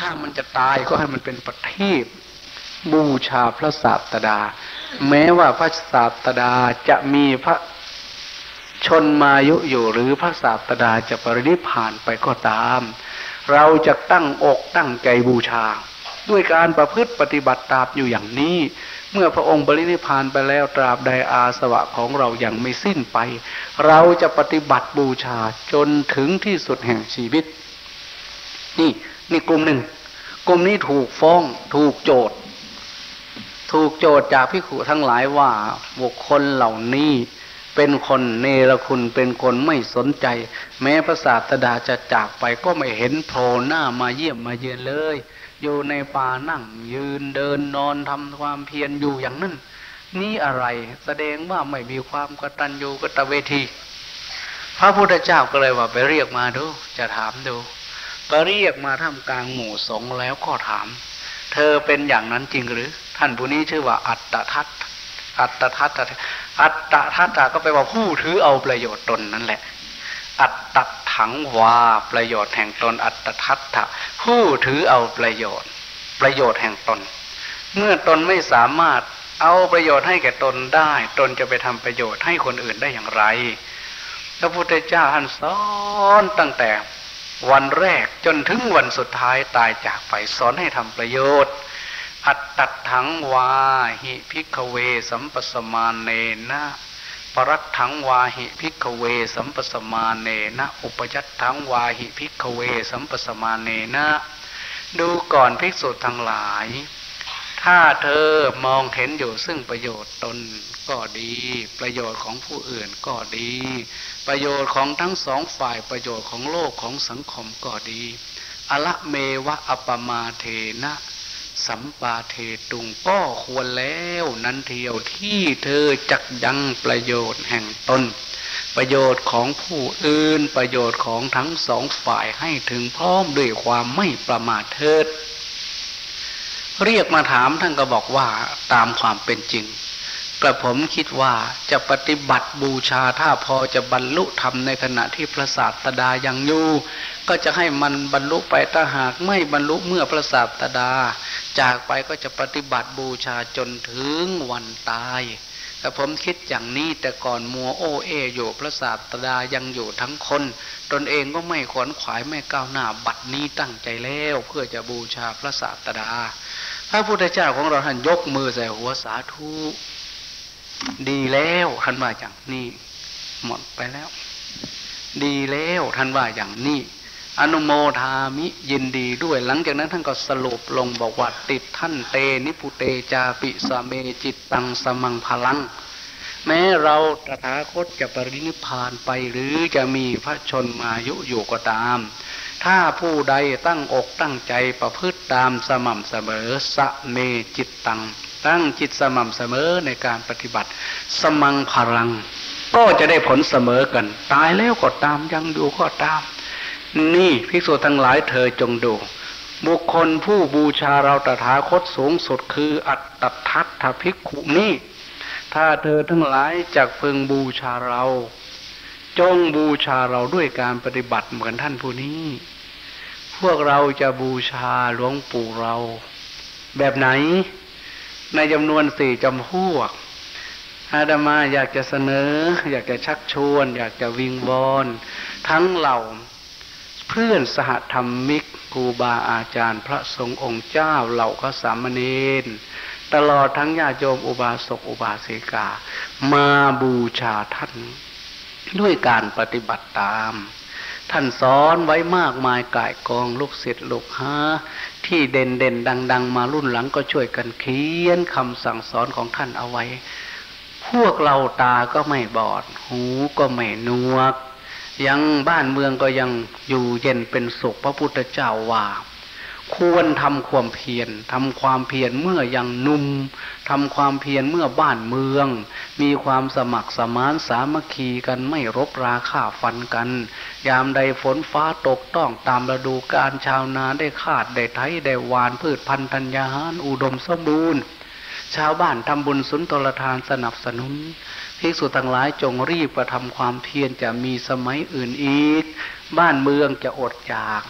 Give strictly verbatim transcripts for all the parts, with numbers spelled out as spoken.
ถ้ามันจะตายก็ให้มันเป็นประทีปบูชาพระศาสดาแม้ว่าพระศาสดาจะมีพระชนมายุอยู่หรือพระศาสดาจะปรินิพพานไปก็ตามเราจะตั้งอกตั้งใจบูชาด้วยการประพฤติปฏิบัติตามอยู่อย่างนี้เมื่อพระองค์ปรินิพพานไปแล้วตราบใดอาสวะของเรายังไม่สิ้นไปเราจะปฏิบัติบูชาจนถึงที่สุดแห่งชีวิตนี่นี่กลุ่มหนึ่งกลุ่มนี้ถูกฟ้องถูกโจทย์ถูกโจทย์จากภิกษุทั้งหลายว่าบุคคลเหล่านี้เป็นคนเนรคุณเป็นคนไม่สนใจแม้พระศาสดาจะจากไปก็ไม่เห็นโผล่หน้ามาเยี่ยมมาเยือนเลยอยู่ในป่านั่งยืนเดินนอนทำความเพียรอยู่อย่างนั้นนี่อะไรแสดงว่าไม่มีความกตัญญูกตเวทีพระพุทธเจ้าก็เลยว่าไปเรียกมาดูจะถามดูก็เรียกมาท่ามกลางหมู่สงฆ์แล้วก็ถามเธอเป็นอย่างนั้นจริงหรือท่านผู้นี้ชื่อว่าอัตตทัตอัตตทัตอัตตทัตก็แปลว่าผู้ถือเอาประโยชน์ตนนั่นแหละอัตตถังวาประโยชน์แห่งตนอัตตทัตถะผู้ถือเอาประโยชน์ประโยชน์แห่งตนเมื่อตนไม่สามารถเอาประโยชน์ให้แก่ตนได้ตนจะไปทำประโยชน์ให้คนอื่นได้อย่างไรพระพุทธเจ้าท่านสอนตั้งแต่วันแรกจนถึงวันสุดท้ายตายจากไปสอนให้ทำประโยชน์อัตตัดถังวาหิภิกขเวสัมปสมาเนนะปรัตถังวาหิภิกขเวสัมปสมาเนนะอุปยัตถังวาหิภิกขเวสัมปสมาเนนะดูก่อนภิกษุทั้งหลายถ้าเธอมองเห็นอยู่ซึ่งประโยชน์ตนก็ดีประโยชน์ของผู้อื่นก็ดีประโยชน์ของทั้งสองฝ่ายประโยชน์ของโลกของสังคมก็ดีอละเมวะอัปปมาเทนะสัมปาเทตุงก็ควรแล้วนั้นเทียวที่เธอจักยังประโยชน์แห่งตนประโยชน์ของผู้อื่นประโยชน์ของทั้งสองฝ่ายให้ถึงพร้อมด้วยความไม่ประมาทเถิดเรียกมาถามท่านก็บอกว่าตามความเป็นจริงกระผมคิดว่าจะปฏิบัติบูชาถ้าพอจะบรรลุธรรมในขณะที่พระศาสดายังอยู่ก็จะให้มันบรรลุไปถ้าหากไม่บรรลุเมื่อพระศาสดาจากไปก็จะปฏิบัติบูชาจนถึงวันตายแต่ผมคิดอย่างนี้แต่ก่อนมัวโอเออยู่พระศาสดายังอยู่ทั้งคนตนเองก็ไม่ขวนขวายไม่ก้าวหน้าบัดนี้ตั้งใจแล้วเพื่อจะบูชาพระศาสดาพระพุทธเจ้าของเราท่านยกมือใส่หัวสาธุดีแล้วท่านว่าอย่างนี้หมดไปแล้วดีแล้วท่านว่าอย่างนี้อนุโมทามิยินดีด้วยหลังจากนั้นท่านก็สรุปลงบอกว่าติดท่านเตนิพุเตจาปิสเมจิตตังสมังพลังแม้เราตถาคตจะปรินิพพานไปหรือจะมีพระชนมายุอยู่ก็ตามถ้าผู้ใดตั้งอกตั้งใจประพฤติตามสม่ำเสมอสเมจิตตังตั้งจิตสม่ำเสมอในการปฏิบัติสมังพลังก็จะได้ผลเสมอกันตายแล้วก็ตามยังอยู่ก็ตามนี่ภิกษุทั้งหลายเธอจงดูบุคคลผู้บูชาเราตถาคตสูงสุดคืออัตตทัตถภิกขุนี่ถ้าเธอทั้งหลายจักพึงบูชาเราจงบูชาเราด้วยการปฏิบัติเหมือนท่านผู้นี้พวกเราจะบูชาหลวงปู่เราแบบไหนในจำนวนสี่จำพวกอาตมาอยากจะเสนออยากจะชักชวนอยากจะวิงวอนทั้งเหล่าเพื่อนสหธรรมิกครูบาอาจารย์พระสงฆ์องค์เจ้าเหล่าพระสามเณรตลอดทั้งญาติโยมอุบาสกอุบาสิกามาบูชาท่านด้วยการปฏิบัติตามท่านสอนไว้มากมายก่ายกองลูกศิษย์ลูกหาที่เด่นเด่นดังๆมารุ่นหลังก็ช่วยกันเขียนคำสั่งสอนของท่านเอาไว้พวกเราตาก็ไม่บอดหูก็ไม่หนวกยังบ้านเมืองก็ยังอยู่เย็นเป็นสุขพระพุทธเจ้าว่าควรทำความเพียรทำความเพียรเมื่อยังหนุ่มทำความเพียรเมื่อบ้านเมืองมีความสมัครสมานสามัคคีกันไม่รบราฆ่าฟันกันยามใดฝนฟ้าตกต้องตามฤดูกาลชาวนาได้คาดได้ไถได้หวานพืชพันธุ์ธัญญาหารอุดมสมบูรณ์ชาวบ้านทำบุญสุนทรทานสนับสนุนภิกษุทั้งหลายจงรีบกระทำความเพียรจะมีสมัยอื่นอีกบ้านเมืองจะอดอยาก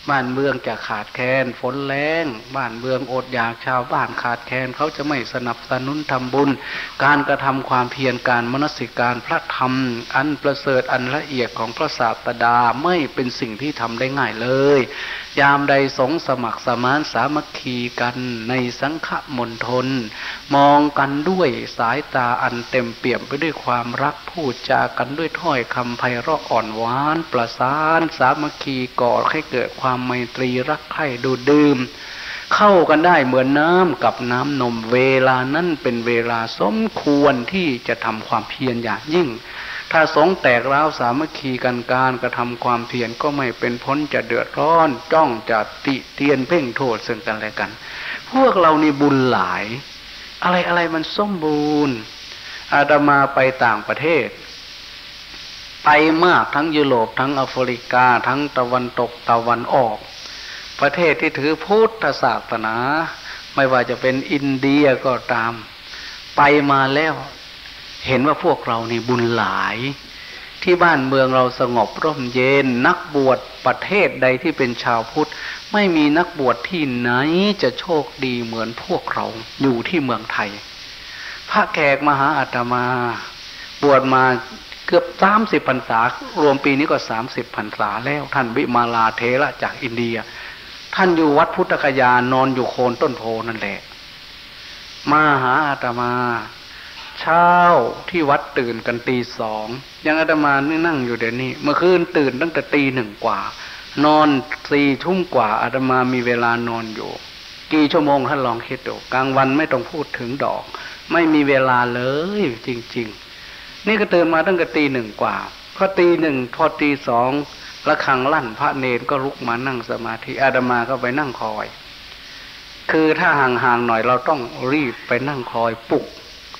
บ้านเมืองจะขาดแคลนฝนแล้งบ้านเมืองอดอยากชาวบ้านขาดแคลนเขาจะไม่สนับสนุนทำบุญการกระทำความเพียรการมนสิการพระธรรมอันประเสริฐอันละเอียดของพระศาสดาไม่เป็นสิ่งที่ทำได้ง่ายเลยยามใดสงฆ์สมัครสมานสามัคคีกันในสังฆมณฑลมองกันด้วยสายตาอันเต็มเปี่ยมไปด้วยความรักพูดจากันด้วยถ้อยคำไพเราะอ่อนหวานประสานสามัคคีก่อให้เกิดความไมตรีรักใคร่ดูดื่มเข้ากันได้เหมือนน้ำกับน้ำนมเวลานั้นเป็นเวลาสมควรที่จะทำความเพียรอย่างยิ่งถ้าสงฆ์แตกร้าวสามัคคีกันการกระทำความเพียรก็ไม่เป็นพ้นจะเดือดร้อนจ้องจะติเตียนเพ่งโทษซึ่งกันและกันพวกเรานี่บุญหลายอะไรอะไรมันสมบูรณ์อาตมาไปต่างประเทศไปมากทั้งยุโรปทั้งแอฟริกาทั้งตะวันตกตะวันออกประเทศที่ถือพุทธศาสนาไม่ว่าจะเป็นอินเดียก็ตามไปมาแล้วเห็นว่าพวกเรานี่บุญหลายที่บ้านเมืองเราสงบร่มเย็นนักบวชประเทศใดที่เป็นชาวพุทธไม่มีนักบวชที่ไหนจะโชคดีเหมือนพวกเราอยู่ที่เมืองไทยพระแขกมหาอาตมาบวชมาเกือบสามสิบพรรษารวมปีนี้ก็สามสิบพรรษาแล้วท่านวิมาลาเถระจากอินเดียท่านอยู่วัดพุทธคยานอนอยู่โคนต้นโพนั่นแหละมาหาอาตมาเช้าที่วัดตื่นกันตีสองยังอาตมานี่นั่งอยู่เดี๋ยวนี้เมื่อคืนตื่นตั้งแต่ตีหนึ่งกว่านอนสี่ทุ่มกว่าอาตมามีเวลานอนอยู่กี่ชั่วโมงท่านลองคิดดูกลางวันไม่ต้องพูดถึงดอกไม่มีเวลาเลยจริงๆนี่ก็ตื่นมาตั้งแต่ตีหนึ่งกว่าพอตีหนึ่งพอตีสองระฆังลั่นพระเนรก็ลุกมานั่งสมาธิอาตมาก็ไปนั่งคอยคือถ้าห่างๆหน่อยเราต้องรีบไปนั่งคอยปลุก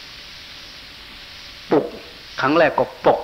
ปลุกครั้งแรกก็ปลุก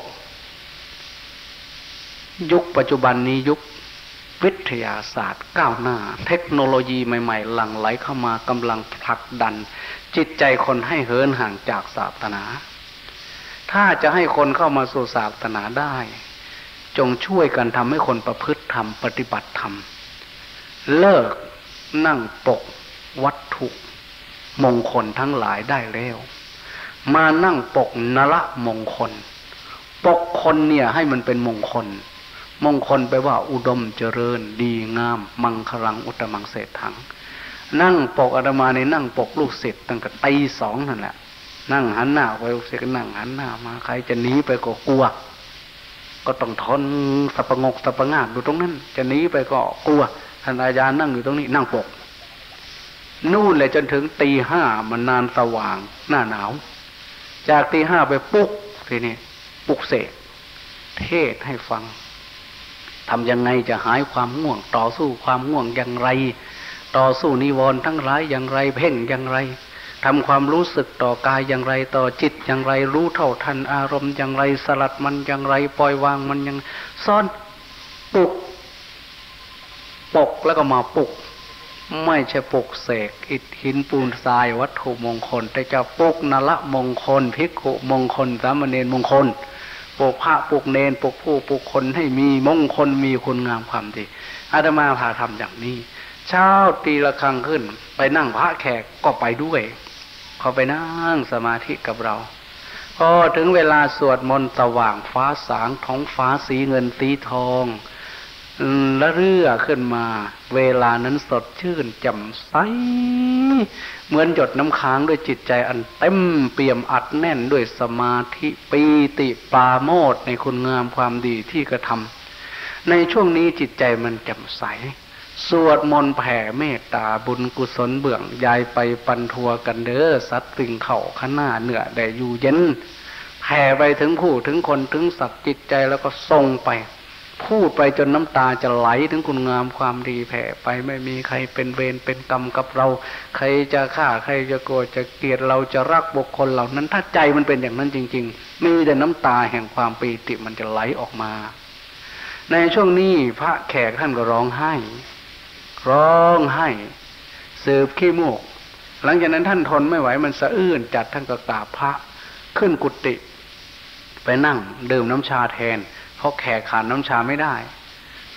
ยุคปัจจุบันนี้ยุควิทยาศาสตร์ก้าวหน้าเทคโนโลยีใหม่ๆหลั่งไหลเข้ามากำลังผลักดันจิตใจคนให้เหินห่างจากศาสนาถ้าจะให้คนเข้ามาสู่ศาสนาได้จงช่วยกันทำให้คนประพฤติธรรมปฏิบัติธรรมเลิกนั่งปกวัตถุมงคลทั้งหลายได้แล้วมานั่งปกนรมงคลปกคนเนี่ยให้มันเป็นมงคลมงคลแปลว่าอุดมเจริญดีงามมังคลังอุตมังเศรษฐังนั่งปกอาตมาในนั่งปกลูกศิษย์ตั้งแต่ตีสองนั่นแหละนั่งหันหน้าไปลูกศิษย์ก็นั่งหันหน้ามาใครจะหนีไปก็กลัวก็ต้องทนสับงกสับงาบอยู่ตรงนั้นจะหนีไปก็กลัวท่านอาจารย์นั่งอยู่ตรงนี้นั่งปกนู่นเลยจนถึงตีห้ามันนานสว่างหน้าหนาวจากตีห้าไปปลุกทีนี้ปลุกเสกเทศให้ฟังทำยังไงจะหายความง่วงต่อสู้ความง่วงอย่างไรต่อสู้นิวรณ์ทั้งหลายอย่างไรเพ่งอย่างไรทำความรู้สึกต่อกายอย่างไรต่อจิตอย่างไรรู้เท่าทันอารมณ์อย่างไรสลัดมันอย่างไรปล่อยวางมันอย่างซ่อนปลุกปกแล้วก็มาปลุกไม่ใช่ปลุกเสกอิฐหินปูนทรายวัตถุมงคลแต่จะปลุกนรมงคลภิกขุมงคลสามเณรมงคลปลุกพระปลุกเนรปลุกผู้ปลุกคนให้มีมงคลมีคุณงามความดีอาตมาพาทำอย่างนี้เช้าตีละครั้งขึ้นไปนั่งพระแขกก็ไปด้วยเขาไปนั่งสมาธิกับเราพอถึงเวลาสวดมนต์สว่างฟ้าสางท้องฟ้าสีเงินสีทองและเรื่อขึ้นมาเวลานั้นสดชื่นแจ่มใสเหมือนหยดน้ำค้างด้วยจิตใจอันเต็มเปี่ยมอัดแน่นด้วยสมาธิปีติปราโมทย์ในคุณงามความดีที่กระทำในช่วงนี้จิตใจมันแจ่มใสสวดมนต์แผ่เมตตาบุญกุศลเบื้องยายไปปันทัวกันเด้อสัตว์ตึงเข่าขน้าเหนือได้อยู่เย็นแผ่ไปถึงผู้ถึงคนถึงสัตว์จิตใจแล้วก็ส่งไปพูดไปจนน้ำตาจะไหลถึงคุณงามความดีแผ่ไปไม่มีใครเป็นเวรเป็นกรรมกับเราใครจะฆ่าใครจะโกรธจะเกลียดเราจะรักบุคคลเหล่านั้นถ้าใจมันเป็นอย่างนั้นจริงๆมีแต่น้ำตาแห่งความปีติมันจะไหลออกมาในช่วงนี้พระแขกท่านก็ร้องไห้ร้องไห้สืบขี้มูกหลังจากนั้นท่านทนไม่ไหวมันสะอื้นจัดท่านก็กราบพระขึ้นกุฏิไปนั่งดื่มน้ำชาแทนเพราะแขกขาดน้ำชาไม่ได้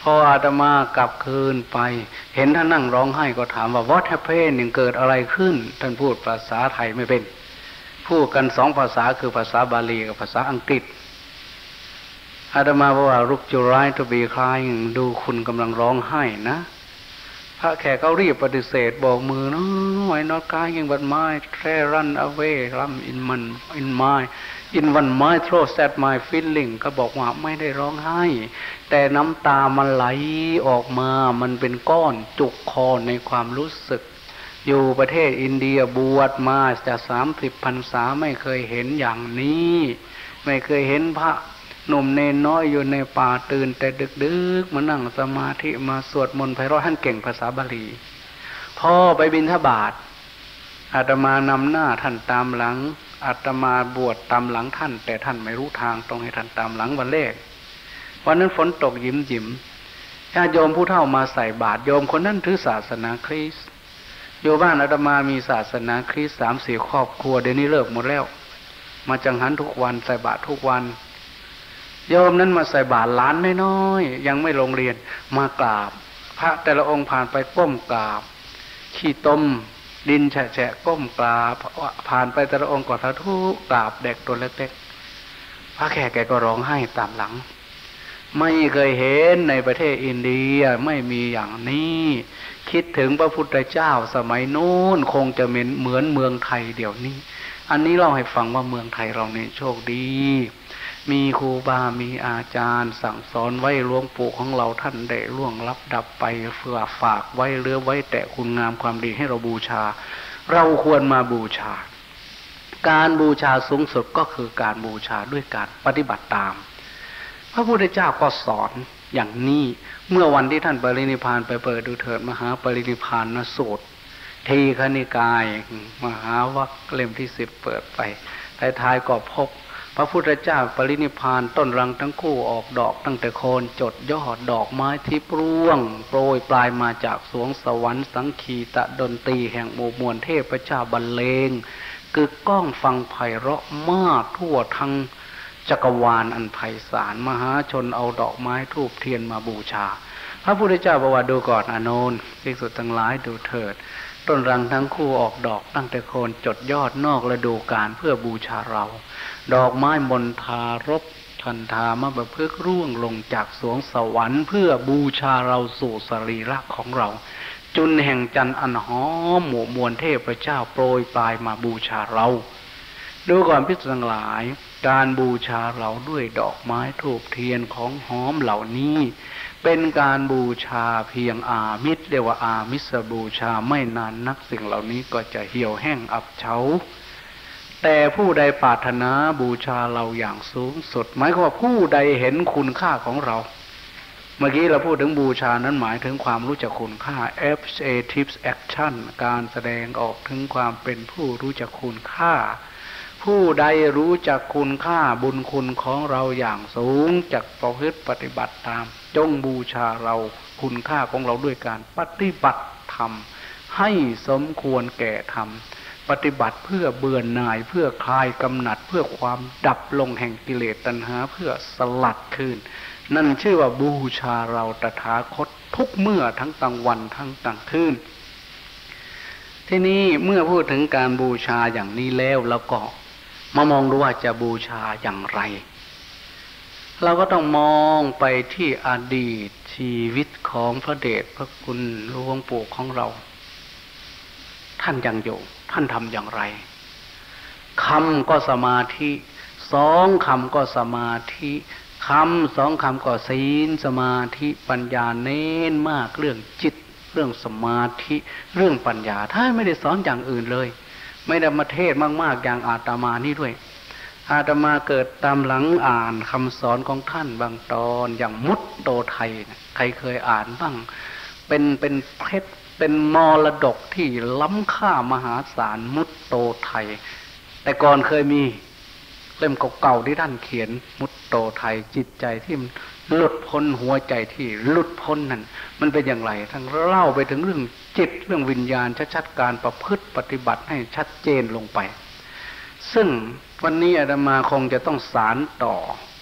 พออาตมากลับคืนไปเห็นท่านนั่งร้องไห้ก็ถามว่า what happened เกิดอะไรขึ้นท่านพูดภาษาไทยไม่เป็นพูดกันสองภาษาคือภาษาบาลีกับภาษาอังกฤษอาตมาบอกว่า look you right to be crying ดูคุณกำลังร้องไห้นะพระแขกเขารีบปฏิเสธบอกมือ no I not crying but my train run away run in man in my in one my throat set my feeling ก็บอกว่าไม่ได้ร้องไห้แต่น้ำตามันไหลออกมามันเป็นก้อนจุกคอในความรู้สึกอยู่ประเทศอินเดียบวชมาจะสามสิบพรรษาไม่เคยเห็นอย่างนี้ไม่เคยเห็นพระหนุ่มเนนน้อยอยู่ในป่าตื่นแต่ดึกๆมานั่งสมาธิมาสวดมนต์ไพเราะท่านเก่งภาษาบาลีพ่อไปบิณฑบาตอาตมานำหน้าท่านตามหลังอาตมาบวชตามหลังท่านแต่ท่านไม่รู้ทางต้องให้ท่านตามหลังวันแรกวันนั้นฝนตกยิ้มยิ้มญาติโยมผู้เฒ่ามาใส่บาตรโยมคนนั้นถือศาสนาคริสต์โยบ้านอาตมามีศาสนาคริสต์สามสี่ครอบครัวเดี๋ยวนี้เลิกหมดแล้วมาจังหันทุกวันใส่บาตรทุกวันโยมนั้นมาใส่บาตรหลานน้อยๆยังไม่ลงเรียนมากราบพระแต่ละองค์ผ่านไปก้มกราบขี้ต้มดินแฉะๆก้มกราบผ่านไปแต่ละองค์ก็สาธุกราบเด็กตัวเล็กๆพระแขกแกก็ร้องไห้ตามหลังไม่เคยเห็นในประเทศอินเดียไม่มีอย่างนี้คิดถึงพระพุทธเจ้าสมัยโน้นคงจะเหมือนเหมือนเมืองไทยเดี๋ยวนี้อันนี้เล่าให้ฟังว่าเมืองไทยเราเนี่ยโชคดีมีครูบามีอาจารย์สั่งสอนไว้หลวงปู่ของเราท่านได้ล่วงลับดับไปเพื่อฝากไว้เลือไว้แต่คุณงามความดีให้เราบูชาเราควรมาบูชาการบูชาสูงสุดก็คือการบูชาด้วยการปฏิบัติตามพระพุทธเจ้าก็สอนอย่างนี้เมื่อวันที่ท่านปรินิพพานไปเปิดดูเถิดมหาปรินิพพานสูตรทีฆนิกายมหาวรรคเล่มที่สิบเปิดไปท้ายๆก็พบพระพุทธเจ้าปรินิพพานต้นรังทั้งคู่ออกดอกตั้งแต่โคนจดยอดดอกไม้ที่ปร่วงโปรยปลายมาจากสวงสวรรค์สังคีตะดนตรีแห่งหมู่มวลเทพเจ้าบรรเลงกึกก้องฟังไพเราะมากทั่วทั้งจักรวาลอันไพศาลมหาชนเอาดอกไม้ธูปเทียนมาบูชาพระพุทธเจ้าบอกว่าดูก่อนอานนท์ภิกษุทั้งหลายดูเถิดต้นรังทั้งคู่ออกดอกตั้งแต่โคนจดยอดนอกฤดูกาลเพื่อบูชาเราดอกไม้มณฑารบทันธามบพฤกษ์ร่วงลงจากสวงสวรรค์เพื่อบูชาเราสู่สรีระของเราจุลแห่งจันทร์อันหอมหมู่มวลเทพเจ้าโปรยปลายมาบูชาเราดูก่อนภิกษุทั้งหลายการบูชาเราด้วยดอกไม้ธูปเทียนของหอมเหล่านี้เป็นการบูชาเพียงอามิสเรียกว่าอามิสบูชาไม่นานนักสิ่งเหล่านี้ก็จะเหี่ยวแห้งอับเฉาแต่ผู้ใดปรารถนาบูชาเราอย่างสูงสุดหมายความว่าผู้ใดเห็นคุณค่าของเราเมื่อกี้เราพูดถึงบูชานั้นหมายถึงความรู้จักคุณค่า active action การแสดงออกถึงความเป็นผู้รู้จักคุณค่าผู้ใดรู้จักคุณค่าบุญคุณของเราอย่างสูงจักประพฤติปฏิบัติตามจงบูชาเราคุณค่าของเราด้วยการปฏิบัติธรรมให้สมควรแก่ธรรมปฏิบัติเพื่อเบื่อหน่ายเพื่อคลายกำหนัดเพื่อความดับลงแห่งกิเลสตัณหาเพื่อสลัดคืนนั่นชื่อว่าบูชาเราตถาคตทุกเมื่อทั้งกลางวันทั้งกลางคืนทีนี้เมื่อพูดถึงการบูชาอย่างนี้แล้วเราก็มามองดูว่าจะบูชาอย่างไรเราก็ต้องมองไปที่อดีตชีวิตของพระเดชพระคุณหลวงปู่ของเราท่านยังอยู่ท่านทำอย่างไรคำก็สมาธิสองคำก็สมาธิคำสองคำก็ศีลสมาธิปัญญาเน้นมากเรื่องจิตเรื่องสมาธิเรื่องปัญญาท่านไม่ได้สอนอย่างอื่นเลยไม่ได้มาเทศมากๆอย่างอาตมานี่ด้วยอาตมาเกิดตามหลังอ่านคำสอนของท่านบางตอนอย่างมุตโตไทยใครเคยอ่านบ้างเป็นเป็นเพชรเป็นมรดกที่ล้ำค่ามหาศาลมุตโตไทยแต่ก่อนเคยมีเล่มเก่าๆที่ท่านเขียนมุตโตไทยจิตใจที่หลุดพ้นหัวใจที่หลุดพ้นนั่นมันเป็นอย่างไรทั้งเล่าไปถึงเรื่องจิตเรื่องวิญญาณชัดๆการประพฤติปฏิบัติให้ชัดเจนลงไปซึ่งวันนี้อาตมาคงจะต้องสานต่อ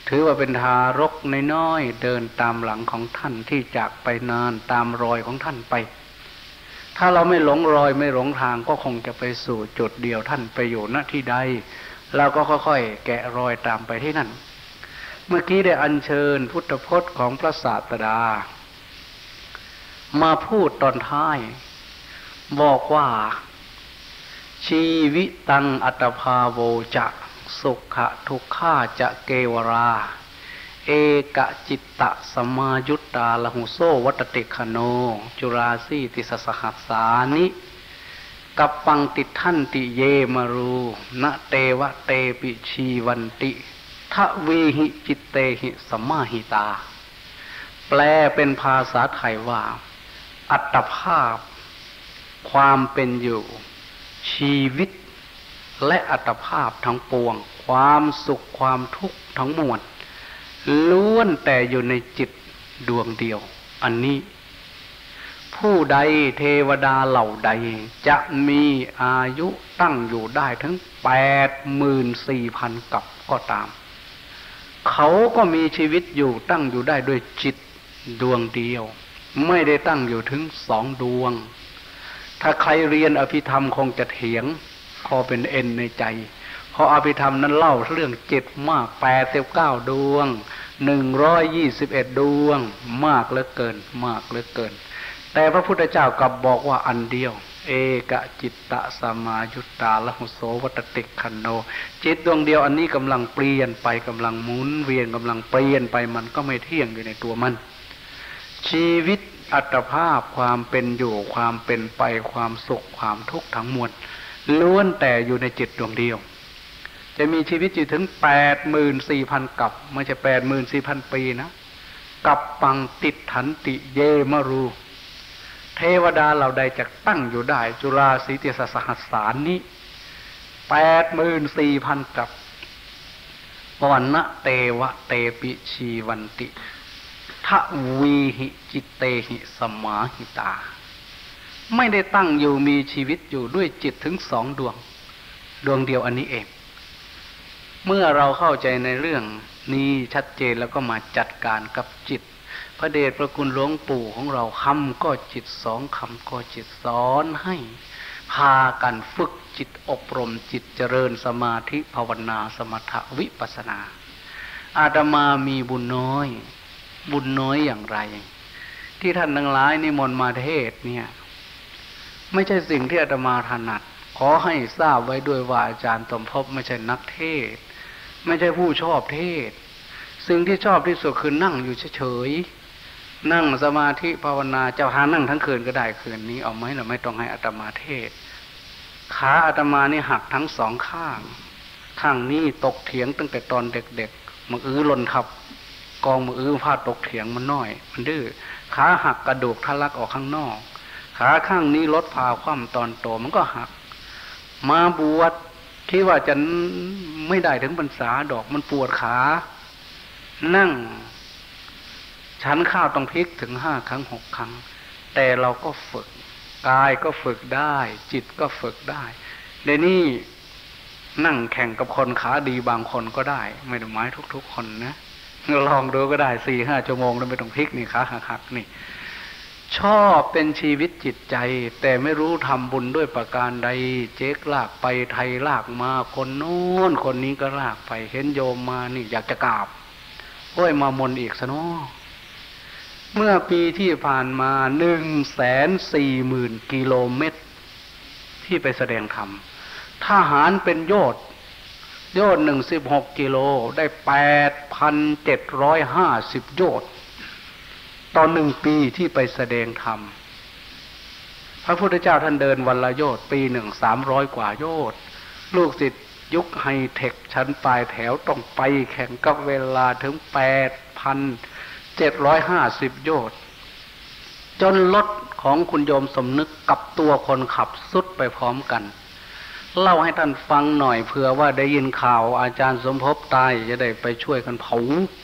ถือว่าเป็นทารกน้อยๆเดินตามหลังของท่านที่จากไปนานตามรอยของท่านไปถ้าเราไม่หลงรอยไม่หลงทางก็คงจะไปสู่จุดเดียวท่านไปอยู่ณที่ใดเราก็ค่อยๆแกะรอยตามไปที่นั่นเมื่อกี้ได้อัญเชิญพุทธพจน์ของพระศาสดามาพูดตอนท้ายบอกว่าชีวิตังอัตภาโวจะสุขะทุกขาจะเกวราเอกจิตตะสมายุตตาละหุโสวัตติคโนจุราสีติสสหัสสานิกัปปังติทันติเยมรูนะเตวะเตปิชีวันติทะเวหิจิตเตหิสมาหิตาแปลเป็นภาษาไทยว่าอัตภาพความเป็นอยู่ชีวิตและอัตภาพทั้งปวงความสุขความทุกข์ทั้งมวลล้วนแต่อยู่ในจิตดวงเดียวอันนี้ผู้ใดเทวดาเหล่าใดจะมีอายุตั้งอยู่ได้ถึงแปดหมื่นสี่พันกับก็ตามเขาก็มีชีวิตอยู่ตั้งอยู่ได้ด้วยจิตดวงเดียวไม่ได้ตั้งอยู่ถึงสองดวงถ้าใครเรียนอภิธรรมคงจะเถียงคอเป็นเอ็นในใจเพราะอภิธรรมนั้นเล่าเรื่องจิตมากแปดสิบเก้าดวงหนึ่งร้อยยี่สิบเอ็ดดวงมากเหลือเกินมากเหลือเกินแต่พระพุทธเจ้ากลับบอกว่าอันเดียวเอกจิตตะสมายุตตาละหุโสวัตติคโนจิตดวงเดียวอันนี้กำลังเปลี่ยนไปกำลังหมุนเวียนกำลังเปลี่ยนไปมันก็ไม่เที่ยงอยู่ในตัวมันชีวิตอัตภาพความเป็นอยู่ความเป็นไปความสุขความทุกข์ทั้งมวลล้วนแต่อยู่ในจิตดวงเดียวจะมีชีวิตอยู่ถึง แปดหมื่นสี่พัน กับไม่ใช่ แปดหมื่นสี่พัน ปีนะกับปังติดถันติเยมรูเทวดาเหล่าใดจะตั้งอยู่ได้จุราสีติสสหัสสานี้ แปดหมื่นสี่พัน กับวันนะเตวะเตปิชีวันติทะวีหิจิตเตหิสมาหิตาไม่ได้ตั้งอยู่มีชีวิตอยู่ด้วยจิตถึงสองดวงดวงเดียวอันนี้เองเมื่อเราเข้าใจในเรื่องนี้ชัดเจนแล้วก็มาจัดการกับจิตพระเดชพระคุณหลวงปู่ของเราคำก็จิตสองคำก็จิตสอนให้พากันฝึกจิตอบรมจิตเจริญสมาธิภาวนาสมถะวิปัสสนาอาตมามีบุญน้อยบุญน้อยอย่างไรที่ท่านทั้งหลายนิมนต์มาเทศเนี่ยไม่ใช่สิ่งที่อาตมาถนัดขอให้ทราบไว้ด้วยว่าอาจารย์สมภพไม่ใช่นักเทศไม่ใช่ผู้ชอบเทศสิ่งที่ชอบที่สุดคือนั่งอยู่เฉยๆนั่งสมาธิภาวนาเจ้าหานั่งทั้งคืนก็ได้คืนนี้เอาไหมเราไม่ต้องให้อาตมาเทศขาอาตมานี่หักทั้งสองข้างข้างนี้ตกเถียงตั้งแต่ตอนเด็กๆมืออื้อหล่นทับกองมืออื้อพาดตกเถียงมันน้อยมันดื้อขาหักกระดูกทะลักออกข้างนอกขาข้างนี้ลดพาคว่ำตอนโตมันก็หักมาบวชที่ว่าจะไม่ได้ถึงพรรษาดอกมันปวดขานั่งฉันข้าวต้องพลิกถึงห้าครั้งหกครั้งแต่เราก็ฝึกกายก็ฝึกได้จิตก็ฝึกได้เดี๋ยวนี้นั่งแข่งกับคนขาดีบางคนก็ได้ไม่ได้หมายทุกๆคนนะลองดูก็ได้สี่ห้าชั่วโมงแล้วไม่ต้องพลิกนี่ขาหักๆนี่ชอบเป็นชีวิตจิตใจแต่ไม่รู้ทำบุญด้วยประการใดเจ๊กลากไปไทยลากมาคนโน้นคนนี้ก็ลากไปเห็นโยมมานี่อยากจะกราบโอ้ยมามนอีกซะเนาะเมื่อปีที่ผ่านมาหนึ่งแสนสี่หมื่นกิโลเมตรที่ไปแสดงธรรมทหารเป็นโยชน์โยชน์หนึ่งสิบหกกิโลได้แปดพันเจ็ดร้อยห้าสิบโยชน์ตอนหนึ่งปีที่ไปแสดงธรรมพระพุทธเจ้าท่านเดินวันละโยชน์ปีหนึ่งสามร้อยกว่าโยชน์ลูกศิษย์ยุคไฮเทคชั้นปลายแถวต้องไปแข่งกับเวลาถึงแปดพันเจ็ดร้อยห้าสิบโยชน์จนรถของคุณโยมสมนึกกับตัวคนขับสุดไปพร้อมกันเล่าให้ท่านฟังหน่อยเผื่อว่าได้ยินข่าวอาจารย์สมภพตายจะได้ไปช่วยกันเผา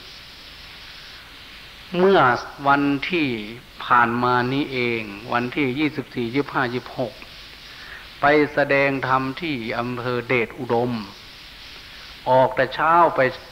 เมื่อวันที่ผ่านมานี้เองวันที่ยี่สิบสี่ ยี่สิบห้า ยี่สิบหกไปแสดงธรรมที่อำเภอเดชอุดมออกแต่เช้าไป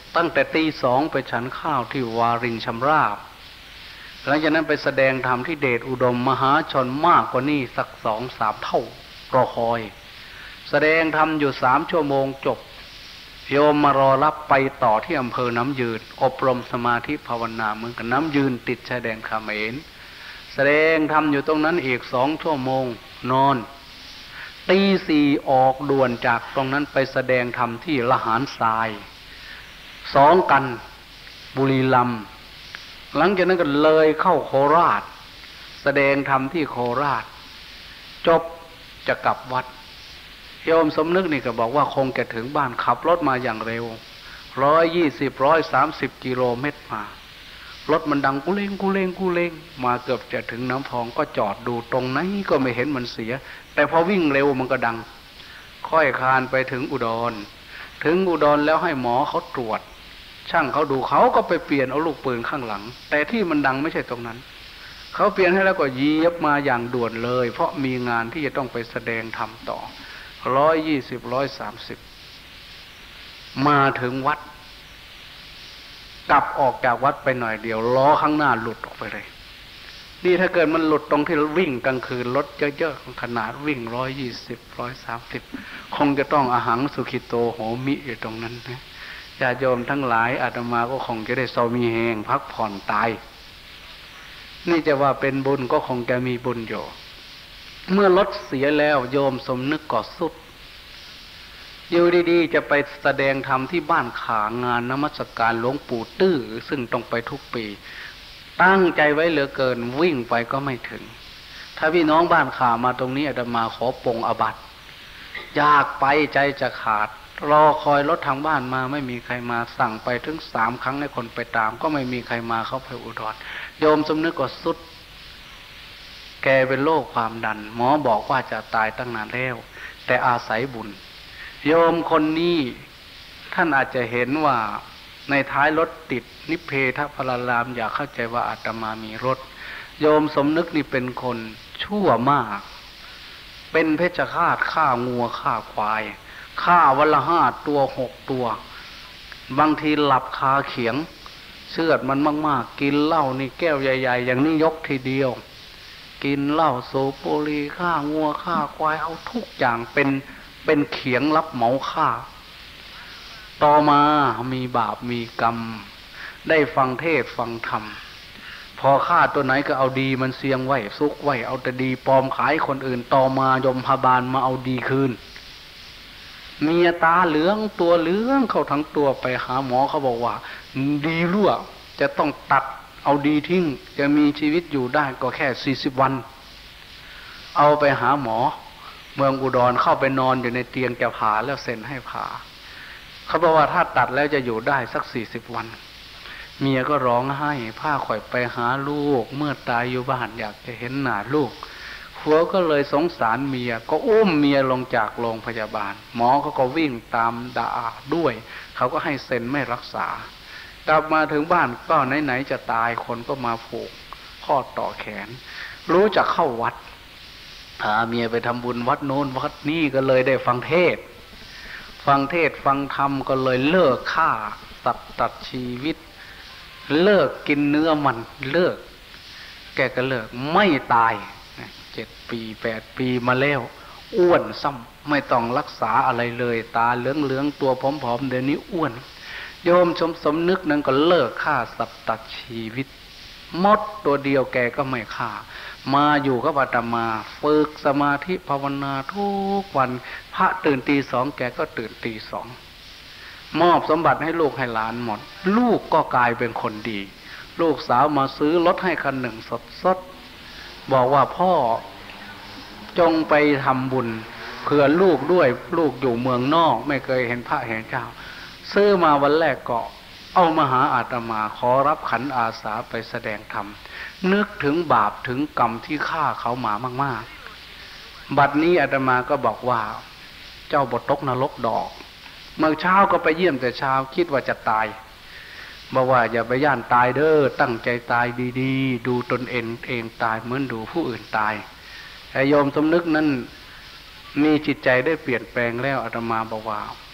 ตั้งแต่ตีสองไปฉันข้าวที่วารินชำราบหลังจากนั้นไปแสดงธรรมที่เดชอุดมมหาชนมากกว่านี้สักสองสามเท่ารอคอยแสดงธรรมอยู่สามชั่วโมงจบโยมมารอรับไปต่อที่อำเภอน้ำยืนอบรมสมาธิภาวนาเหมือนกับน้ำยืนติดชายแดนเขมรแสดงธรรมอยู่ตรงนั้นอีกสองชั่วโมงนอนตีสี่ออกด่วนจากตรงนั้นไปแสดงธรรมที่ละหารทรายสองกันบุรีรัมย์หลังจากนั้นก็เลยเข้าโคราชแสดงธรรมที่โคราชจบจะกลับวัดโยมสมนึกนี่ก็บอกว่าคงจะถึงบ้านขับรถมาอย่างเร็วร้อยยี่สิบร้อยสามสิบกิโลเมตรมารถมันดังกูเล่งกูเล่งกูเล่งมาเกือบจะถึงน้ำพองก็จอดดูตรงไหนก็ไม่เห็นมันเสียแต่พอวิ่งเร็วมันก็ดังค่อยคานไปถึงอุดรถึงอุดรแล้วให้หมอเขาตรวจช่างเขาดูเขาก็ไปเปลี่ยนเอาลูกปืนข้างหลังแต่ที่มันดังไม่ใช่ตรงนั้นเขาเปลี่ยนให้แล้วก็เหยียบมาอย่างด่วนเลยเพราะมีงานที่จะต้องไปแสดงธรรมต่อร้อยยี่สิบร้อยสามสิบมาถึงวัดกลับออกจากวัดไปหน่อยเดียวล้อข้างหน้าหลุดออกไปเลยนี่ถ้าเกิดมันหลุดตรงที่วิ่งกลางคืนรถเยอะๆขนาดวิ่งร้อยยี่สิบร้อยสามสิบคงจะต้องอาหังสุขิโตโหมิอยู่ตรงนั้นนะญาติโยมทั้งหลายอาตมาก็คงจะได้เซามีแหงพักผ่อนตายนี่จะว่าเป็นบุญก็คงจะมีบุญอยู่เมื่อรถเสียแล้วโยมสมนึกก็สุดอยู่ดีๆจะไปแสดงธรรมที่บ้านขางานนมัสการหลวงปู่ตื้อซึ่งต้องไปทุกปีตั้งใจไว้เหลือเกินวิ่งไปก็ไม่ถึงถ้าพี่น้องบ้านขามาตรงนี้อาตมาขอปรงอบัติอยากไปใจจะขาดรอคอยรถทางบ้านมาไม่มีใครมาสั่งไปถึงสามครั้งให้คนไปตามก็ไม่มีใครมาเข้าไปอุดรโยมสมนึกก็สุดแกเป็นโรคความดันหมอบอกว่าจะตายตั้งนานแล้วแต่อาศัยบุญโยมคนนี้ท่านอาจจะเห็นว่าในท้ายรถติดนิเพทพลารามอย่าเข้าใจว่าอาตมามีรถโยมสมนึกนี่เป็นคนชั่วมากเป็นเพชฌฆาตฆ่างัวฆ่าควายฆ่าวันละห้าตัวหกตัวบางทีหลับคาเขียงเชือดมันมากๆกินเหล้านี่แก้วใหญ่ๆอย่างนี้ยกทีเดียวกินเหล้าสูบบุหรี่ฆ่างัวฆ่าควายเอาทุกอย่างเป็นเป็นเขียงรับเหมาฆ่าต่อมามีบาปมีกรรมได้ฟังเทศฟังธรรมพอฆ่าตัวไหนก็เอาดีมันเสียงไว้ซุกไว้เอาแต่ดีปลอมขายคนอื่นต่อมายมพบาลมาเอาดีคืนเมียตาเหลืองตัวเหลืองเข้าทั้งตัวไปหาหมอเขาบอกว่าดีรั่วจะต้องตัดเอาดีทิ้งจะมีชีวิตอยู่ได้ก็แค่สี่สิบวันเอาไปหาหมอเมืองอุดรเข้าไปนอนอยู่ในเตียงจะผ่าแล้วเซ็นให้ผ่าเขาบอกว่าถ้าตัดแล้วจะอยู่ได้สักสี่สิบวันเมียก็ร้องไห้ผ้าข่อยไปหาลูกเมื่อตายอยู่บ้านอยากจะเห็นหน้าลูกผัวก็เลยสงสารเมียก็อุ้มเมียลงจากโรงพยาบาลหมอเขาก็วิ่งตามด่าด้วยเขาก็ให้เซ็นไม่รักษากลับมาถึงบ้านก็ไหนๆจะตายคนก็มาผูกข้อต่อแขนรู้จักเข้าวัดพาเมียไปทำบุญวัดโน้นวัดนี้ก็เลยได้ฟังเทศฟังเทศฟังธรรมก็เลยเลิกฆ่าสัตว์ตัดชีวิตเลิกกินเนื้อมันเลิกแกก็เลิกไม่ตายเจ็ดปีแปดปีมาแล้วอ้วนซ้ำไม่ต้องรักษาอะไรเลยตาเหลืองๆตัวผอมๆเดี๋ยวนี้อ้วนโยมชมสมนึกนั้นก็เลิกฆ่าสัตว์ตัดชีวิตมดตัวเดียวแกก็ไม่ฆ่ามาอยู่กับอาตมาฝึกสมาธิภาวนาทุกวันพระตื่นตีสองแกก็ตื่นตีสองมอบสมบัติให้ลูกให้หลานหมดลูกก็กลายเป็นคนดีลูกสาวมาซื้อรถให้คันหนึ่งสดๆบอกว่าพ่อจงไปทำบุญเผื่อลูกด้วยลูกอยู่เมืองนอกไม่เคยเห็นพระเห็นเจ้าซื้อมาวันแรกก็เอามาหาอาตมาขอรับขันอาสาไปแสดงธรรมนึกถึงบาปถึงกรรมที่ฆ่าเขามามากๆบัดนี้อาตมาก็บอกว่าเจ้าบ่ตกนรกดอกเมื่อเช้าก็ไปเยี่ยมแต่เช้าคิดว่าจะตายบอกว่าอย่าไปย่านตายเด้อตั้งใจตายดีๆดูตนเองเองตายเหมือนดูผู้อื่นตายไอ้โยมสมนึกนั้นมีจิตใจได้เปลี่ยนแปลงแล้วอาตมาบอกว่า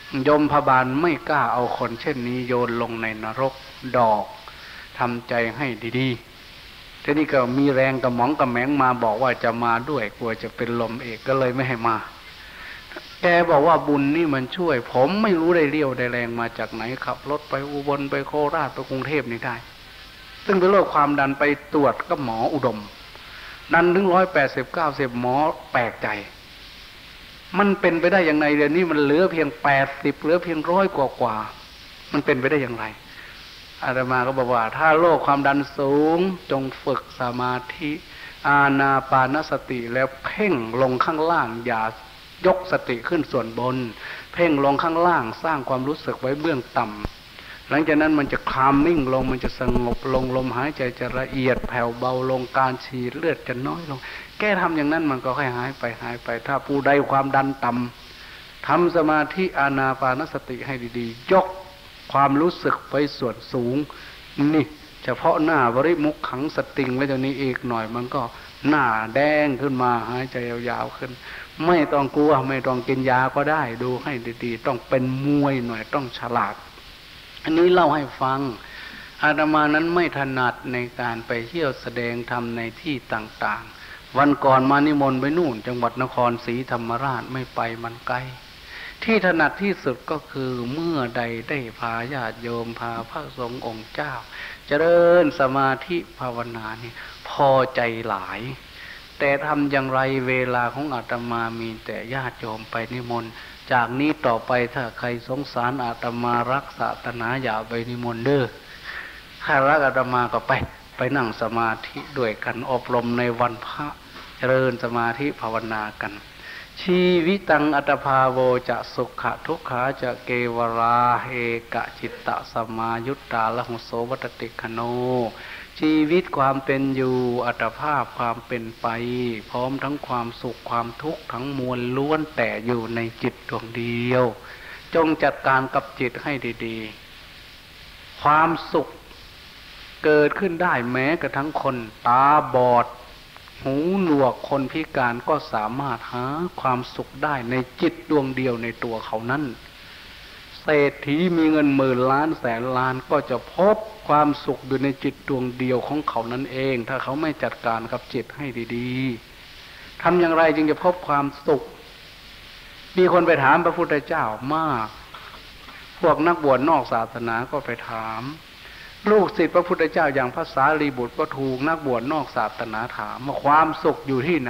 ยมพบาลไม่กล้าเอาคนเช่นนี้โยนลงในนรกดอกทำใจให้ดีๆทีนี้ก็มีแรงกระหม่องกระแหมงมาบอกว่าจะมาด้วยกลัวจะเป็นลมเอกก็เลยไม่ให้มาแกบอกว่าบุญนี่มันช่วยผมไม่รู้ได้เรี่ยวได้แรงมาจากไหนขับรถไปอุบลไปโคราชไปกรุงเทพนี่ได้ซึ่งเป็นโรคความดันไปตรวจก็หมออุดมดันถึงร้อยแปดสิบเก้าสิบหมอแปลกใจมันเป็นไปได้อย่างไรเดี๋ยวนี้มันเหลือเพียงแปดสิบเหลือเพียงร้อยกว่ากว่ามันเป็นไปได้อย่างไรอาตมาก็บอกว่าถ้าโรคความดันสูงจงฝึกสมาธิอานาปานสติแล้วเพ่งลงข้างล่างอย่ายกสติขึ้นส่วนบนเพ่งลงข้างล่างสร้างความรู้สึกไว้เบื้องต่ำหลังจากนั้นมันจะคลามนิ่งลงมันจะสงบลงลมหายใจจะละเอียดแผ่วเบาลงการฉีดเลือดจะน้อยลงแก้ทำอย่างนั้นมันก็ค่อยหายไปหายไปถ้าผู้ใดความดันต่ำทำสมาธิอานาปานสติให้ดีๆยกความรู้สึกไปส่วนสูงนี่เฉพาะหน้าบริมุขขังสติงไว้ตรงนี้อีกหน่อยมันก็หน้าแดงขึ้นมาหายใจยาวๆขึ้นไม่ต้องกลัวไม่ต้องกินยาก็ได้ดูให้ดีๆต้องเป็นมวยหน่อยต้องฉลาดอันนี้เล่าให้ฟังอาตมานั้นไม่ถนัดในการไปเที่ยวแสดงธรรมในที่ต่างๆวันก่อนมานิมนต์ไปนู่นจังหวัดนครศรีธรรมราชไม่ไปมันไกลที่ถนัดที่สุดก็คือเมื่อใดได้พาญาติโยมพาพระสงฆ์องค์เจ้าเจริญสมาธิภาวนานี่พอใจหลายแต่ทำอย่างไรเวลาของอาตมามีแต่ญาติโยมไปนิมนต์จากนี้ต่อไปถ้าใครสงสารอาตมารักศาสนาอย่าไปนิมนต์เด้อถ้ารักอาตมาก็ไปไปนั่งสมาธิด้วยกันอบรมในวันพระเจริญสมาธิภาวนากันชีวิตังอัตภาโวจะสุขะทุกขาจะเกวราเอกะจิตตสมายุตตาละหุโสวัตติคโนชีวิตความเป็นอยู่อัตภาพความเป็นไปพร้อมทั้งความสุขความทุกข์ทั้งมวลล้วนแต่อยู่ในจิตดวงเดียวจงจัดการกับจิตให้ดีๆความสุขเกิดขึ้นได้แม้กระทั่งคนตาบอดหูหนวกคนพิการก็สามารถหาความสุขได้ในจิตดวงเดียวในตัวเขานั้นเศรษฐีมีเงินหมื่นล้านแสนล้านก็จะพบความสุขอยู่ในจิตดวงเดียวของเขานั่นเองถ้าเขาไม่จัดการกับจิตให้ดีๆทำอย่างไรจึงจะพบความสุขมีคนไปถามพระพุทธเจ้ามากพวกนักบวชนอกศาสนาก็ไปถามลูกศิษย์พระพุทธเจ้าอย่างพระสารีบุตรก็ถูกนักบวชนอกศาสนาถามว่าความสุขอยู่ที่ไหน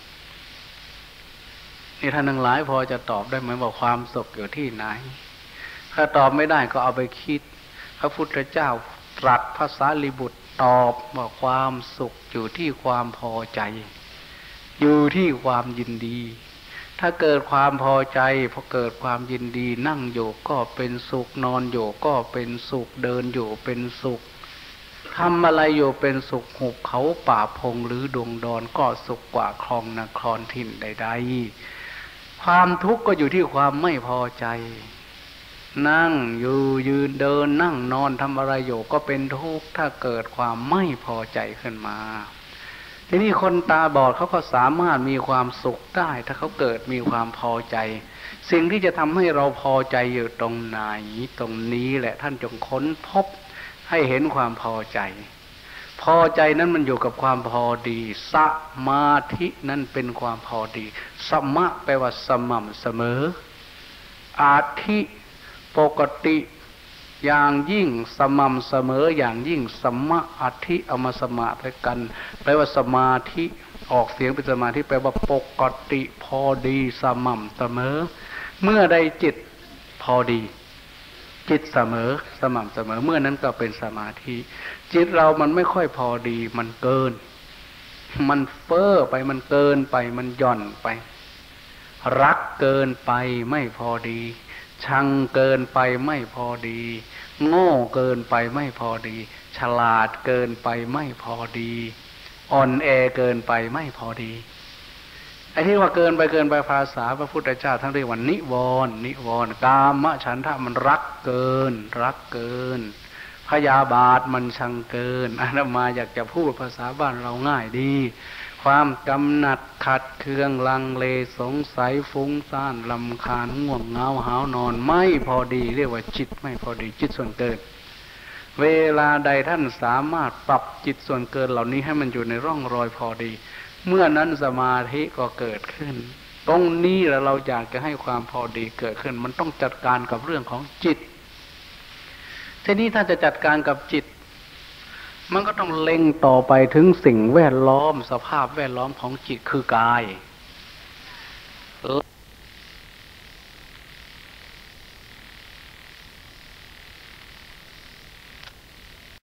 นี่ท่านทั้งหลายพอจะตอบได้ไหมว่าความสุขอยู่ที่ไหนถ้าตอบไม่ได้ก็เอาไปคิดพระพุทธเจ้าตรัสพระสารีบุตรตอบว่าความสุขอยู่ที่ความพอใจอยู่ที่ความยินดีถ้าเกิดความพอใจพอเกิดความยินดีนั่งอยู่ก็เป็นสุขนอนอยู่ก็เป็นสุขเดินอยู่เป็นสุขทำอะไรอยู่เป็นสุขหุบเขาป่าพงหรือดงดอนก็สุขกว่าคลองนครถิ่นใดๆความทุกข์ก็อยู่ที่ความไม่พอใจนั่งอยู่ยืนเดินนั่งนอนทำอะไรอยู่ก็เป็นทุกข์ถ้าเกิดความไม่พอใจขึ้นมาทีนี้คนตาบอดเขาก็สามารถมีความสุขได้ถ้าเขาเกิดมีความพอใจสิ่งที่จะทำให้เราพอใจอยู่ตรงไหนตรงนี้แหละท่านจงค้นพบให้เห็นความพอใจพอใจนั้นมันอยู่กับความพอดีสมาธินั้นเป็นความพอดีสมะแปลว่าสม่ำเสมออาธิปกติอย่างยิ่งสม่ำเสมออย่างยิ่งสัมมาอธิเอามาสมาธิกันแปลว่าสมาธิออกเสียงเป็นสมาธิแปลว่าปกติพอดีสม่ำเสมอเมื่อใดจิตพอดีจิตเสมอสม่ำเสมอเมื่อนั้นก็เป็นสมาธิจิตเรามันไม่ค่อยพอดีมันเกินมันเฟ้อไปมันเกินไปมันหย่อนไปรักเกินไปไม่พอดีชังเกินไปไม่พอดีโง่เกินไปไม่พอดีฉลาดเกินไปไม่พอดีอ่อนแอเกินไปไม่พอดีไอ้ที่ว่าเกินไปเกินไปภาษาพระพุทธเจ้าทั้งเรียกว่านิวรณ์นิวรณ์กามฉันทะมันรักเกินรักเกินพยาบาทมันชังเกินอาตมาอยากจะพูดภาษาบ้านเราง่ายดีความกำหนัดขัดเคืองลังเลสงสัยฟุ้งซ่านรำคาญง่วงเหงาหาวนอนไม่พอดีเรียกว่าจิตไม่พอดีจิตส่วนเกินเวลาใดท่านสามารถปรับจิตส่วนเกินเหล่านี้ให้มันอยู่ในร่องรอยพอดีเมื่อนั้นสมาธิก็เกิดขึ้นตรงนี้แหละเราอยากจะให้ความพอดีเกิดขึ้นมันต้องจัดการกับเรื่องของจิตทีนี้ถ้าจะจัดการกับจิตมันก็ต้องเล็งต่อไปถึงสิ่งแวดล้อมสภาพแวดล้อมของจิตคือกาย